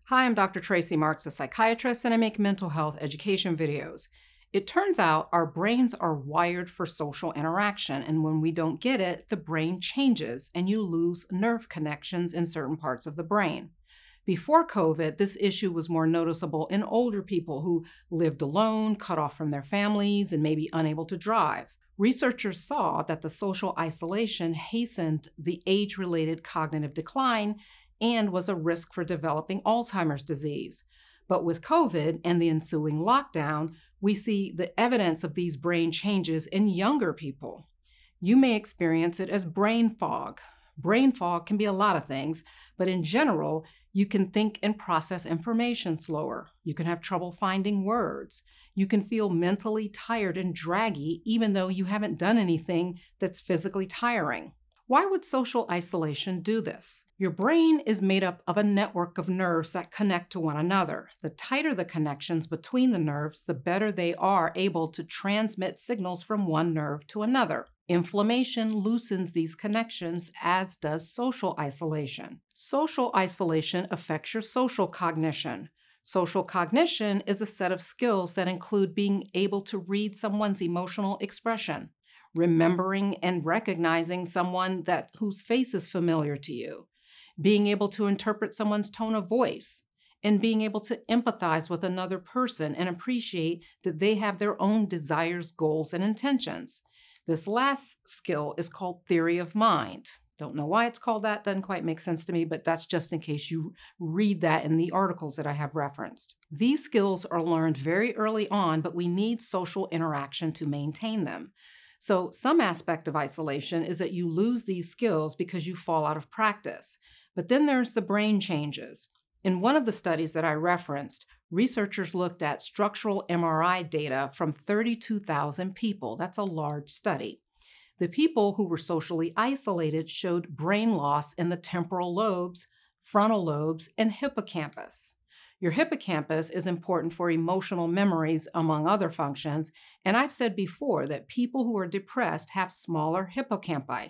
Hi, I'm Dr. Tracey Marks, a psychiatrist, and I make mental health education videos. It turns out our brains are wired for social interaction, and when we don't get it, the brain changes and you lose nerve connections in certain parts of the brain. Before COVID, this issue was more noticeable in older people who lived alone, cut off from their families, and maybe unable to drive. Researchers saw that the social isolation hastened the age-related cognitive decline and was a risk for developing Alzheimer's disease. But with COVID and the ensuing lockdown, we see the evidence of these brain changes in younger people. You may experience it as brain fog. Brain fog can be a lot of things, but in general, you can think and process information slower. You can have trouble finding words. You can feel mentally tired and draggy, even though you haven't done anything that's physically tiring. Why would social isolation do this? Your brain is made up of a network of nerves that connect to one another. The tighter the connections between the nerves, the better they are able to transmit signals from one nerve to another. Inflammation loosens these connections, as does social isolation. Social isolation affects your social cognition. Social cognition is a set of skills that include being able to read someone's emotional expression, remembering and recognizing someone whose face is familiar to you, being able to interpret someone's tone of voice, and being able to empathize with another person and appreciate that they have their own desires, goals, and intentions. This last skill is called theory of mind. Don't know why it's called that, doesn't quite make sense to me, but that's just in case you read that in the articles that I have referenced. These skills are learned very early on, but we need social interaction to maintain them. So some aspect of isolation is that you lose these skills because you fall out of practice. But then there's the brain changes. In one of the studies that I referenced, researchers looked at structural MRI data from 32,000 people. That's a large study. The people who were socially isolated showed brain loss in the temporal lobes, frontal lobes, and hippocampus. Your hippocampus is important for emotional memories, among other functions, and I've said before that people who are depressed have smaller hippocampi.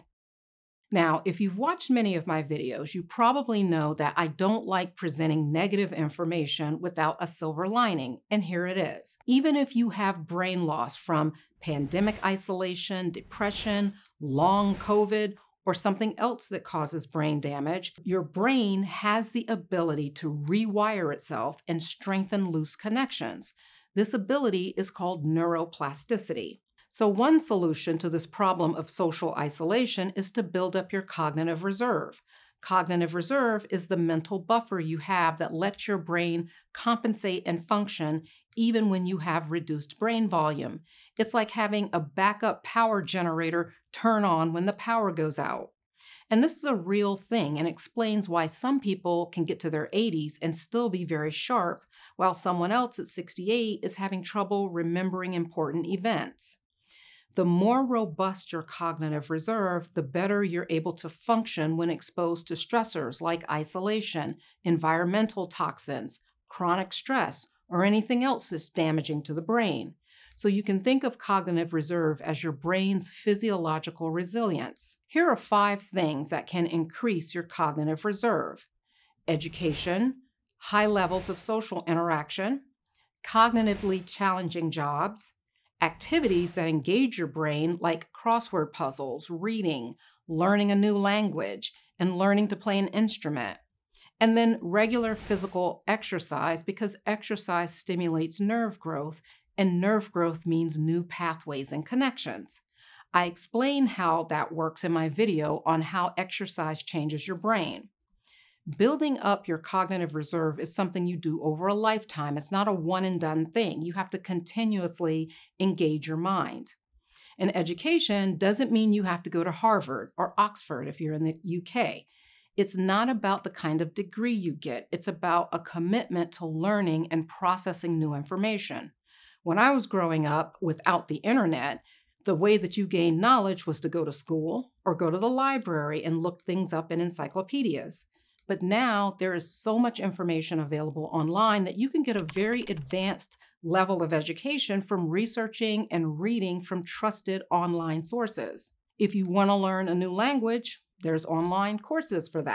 Now, if you've watched many of my videos, you probably know that I don't like presenting negative information without a silver lining, and here it is. Even if you have brain loss from pandemic isolation, depression, long COVID, or something else that causes brain damage, your brain has the ability to rewire itself and strengthen loose connections. This ability is called neuroplasticity. So one solution to this problem of social isolation is to build up your cognitive reserve. Cognitive reserve is the mental buffer you have that lets your brain compensate and function even when you have reduced brain volume. It's like having a backup power generator turn on when the power goes out. And this is a real thing and explains why some people can get to their 80s and still be very sharp, while someone else at 68 is having trouble remembering important events. The more robust your cognitive reserve, the better you're able to function when exposed to stressors like isolation, environmental toxins, chronic stress, or anything else that's damaging to the brain. So you can think of cognitive reserve as your brain's physiological resilience. Here are 5 things that can increase your cognitive reserve: education, high levels of social interaction, cognitively challenging jobs, activities that engage your brain like crossword puzzles, reading, learning a new language, and learning to play an instrument. And then regular physical exercise, because exercise stimulates nerve growth, and nerve growth means new pathways and connections. I explain how that works in my video on how exercise changes your brain. Building up your cognitive reserve is something you do over a lifetime. It's not a one and done thing. You have to continuously engage your mind. And education doesn't mean you have to go to Harvard or Oxford if you're in the UK. It's not about the kind of degree you get. It's about a commitment to learning and processing new information. When I was growing up without the internet, the way that you gained knowledge was to go to school or go to the library and look things up in encyclopedias. But now there is so much information available online that you can get a very advanced level of education from researching and reading from trusted online sources. If you want to learn a new language, there's online courses for that.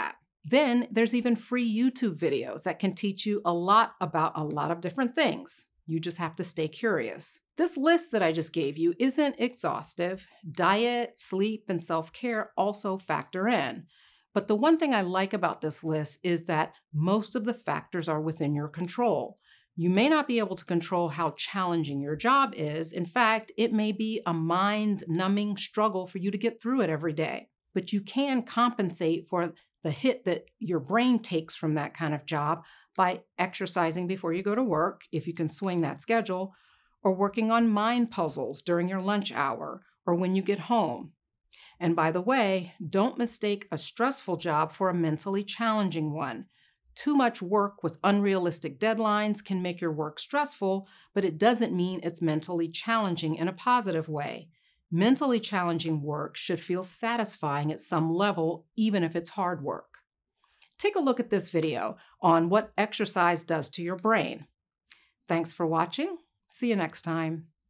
Then there's even free YouTube videos that can teach you a lot about a lot of different things. You just have to stay curious. This list that I just gave you isn't exhaustive. Diet, sleep, and self-care also factor in. But the one thing I like about this list is that most of the factors are within your control. You may not be able to control how challenging your job is. In fact, it may be a mind-numbing struggle for you to get through it every day. But you can compensate for the hit that your brain takes from that kind of job by exercising before you go to work, if you can swing that schedule, or working on mind puzzles during your lunch hour or when you get home. And by the way, don't mistake a stressful job for a mentally challenging one. Too much work with unrealistic deadlines can make your work stressful, but it doesn't mean it's mentally challenging in a positive way. Mentally challenging work should feel satisfying at some level, even if it's hard work. Take a look at this video on what exercise does to your brain. Thanks for watching. See you next time.